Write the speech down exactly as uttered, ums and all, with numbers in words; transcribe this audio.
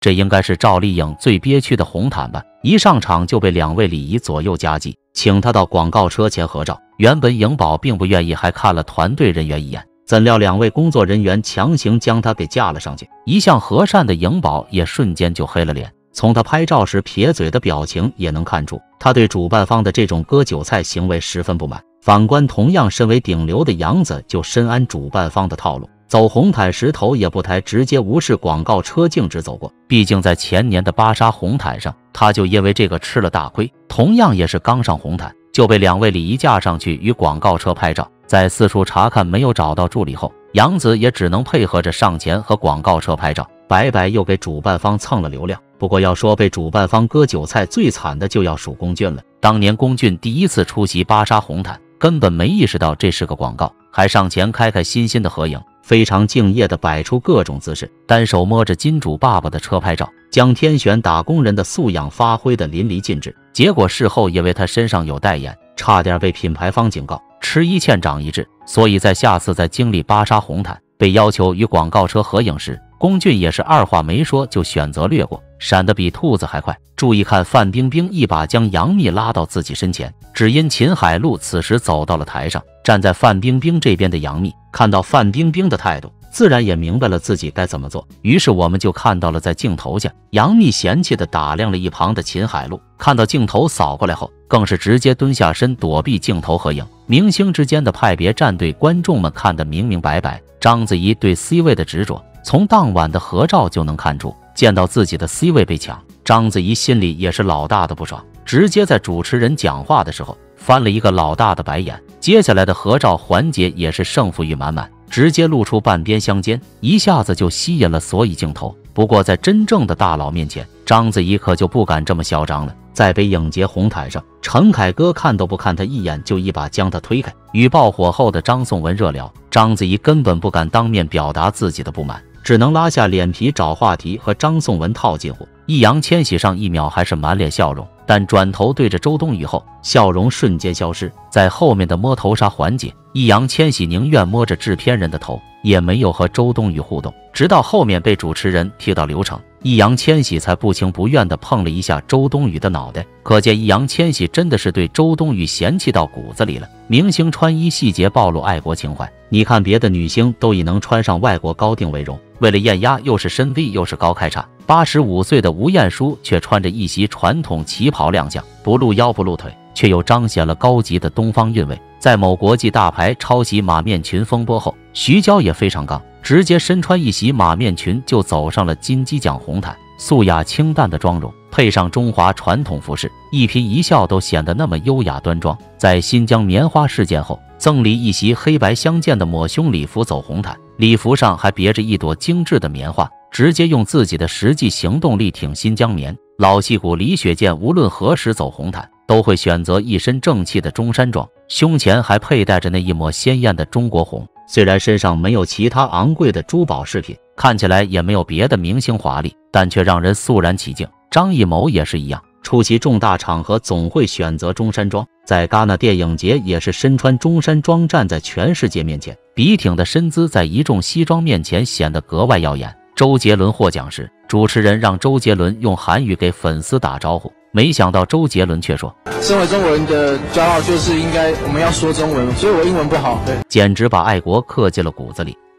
这应该是赵丽颖最憋屈的红毯吧？一上场就被两位礼仪左右夹击，请她到广告车前合照。原本颖宝并不愿意，还看了团队人员一眼，怎料两位工作人员强行将她给架了上去。一向和善的颖宝也瞬间就黑了脸，从她拍照时撇嘴的表情也能看出，她对主办方的这种割韭菜行为十分不满。反观同样身为顶流的杨紫，就深谙主办方的套路，走红毯时头也不抬，直接无视广告车径直走过。毕竟在前年的芭莎红毯上，他就因为这个吃了大亏。同样也是刚上红毯，就被两位礼仪架上去与广告车拍照。在四处查看没有找到助理后，杨紫也只能配合着上前和广告车拍照，白白又给主办方蹭了流量。不过要说被主办方割韭菜最惨的，就要数龚俊了。当年龚俊第一次出席芭莎红毯，根本没意识到这是个广告，还上前开开心心的合影，非常敬业的摆出各种姿势，单手摸着金主爸爸的车拍照，将天选打工人的素养发挥得淋漓尽致。结果事后因为他身上有代言，差点被品牌方警告，吃一堑长一智。所以在下次在经历芭莎红毯被要求与广告车合影时，龚俊也是二话没说就选择略过，闪得比兔子还快。注意看，范冰冰一把将杨幂拉到自己身前，只因秦海璐此时走到了台上，站在范冰冰这边的杨幂看到范冰冰的态度，自然也明白了自己该怎么做。于是我们就看到了在镜头下，杨幂嫌弃地打量了一旁的秦海璐，看到镜头扫过来后，更是直接蹲下身躲避镜头合影。明星之间的派别站队，观众们看得明明白白。章子怡对 C 位的执着，从当晚的合照就能看出。见到自己的 C 位被抢，章子怡心里也是老大的不爽，直接在主持人讲话的时候翻了一个老大的白眼。接下来的合照环节也是胜负欲满满，直接露出半边香肩，一下子就吸引了所有镜头。不过在真正的大佬面前，章子怡可就不敢这么嚣张了。在北影节红毯上，陈凯歌看都不看他一眼，就一把将他推开。与爆火后的张颂文热聊，章子怡根本不敢当面表达自己的不满，只能拉下脸皮找话题和张颂文套近乎。易烊千玺上一秒还是满脸笑容，但转头对着周冬雨后，笑容瞬间消失。在后面的摸头杀环节，易烊千玺宁愿摸着制片人的头，也没有和周冬雨互动。直到后面被主持人提到流程，易烊千玺才不情不愿地碰了一下周冬雨的脑袋。可见易烊千玺真的是对周冬雨嫌弃到骨子里了。明星穿衣细节暴露爱国情怀，你看别的女星都以能穿上外国高定为荣，为了艳压又是深 V 又是高开叉。八十五岁的吴彦姝却穿着一袭传统旗袍亮相，不露腰不露腿，却又彰显了高级的东方韵味。在某国际大牌抄袭马面裙风波后，徐娇也非常刚，直接身穿一袭马面裙就走上了金鸡奖红毯。素雅清淡的妆容配上中华传统服饰，一颦一笑都显得那么优雅端庄。在新疆棉花事件后，赠礼一袭黑白相间的抹胸礼服走红毯，礼服上还别着一朵精致的棉花，直接用自己的实际行动力挺新疆棉。老戏骨李雪健无论何时走红毯，都会选择一身正气的中山装，胸前还佩戴着那一抹鲜艳的中国红。虽然身上没有其他昂贵的珠宝饰品，看起来也没有别的明星华丽，但却让人肃然起敬。张艺谋也是一样，出席重大场合总会选择中山装，在戛纳电影节也是身穿中山装站在全世界面前，笔挺的身姿在一众西装面前显得格外耀眼。周杰伦获奖时，主持人让周杰伦用韩语给粉丝打招呼，没想到周杰伦却说：“ 身为中国人的骄傲就是应该我们要说中文，所以我英文不好。”对， 简直把爱国刻进了骨子里。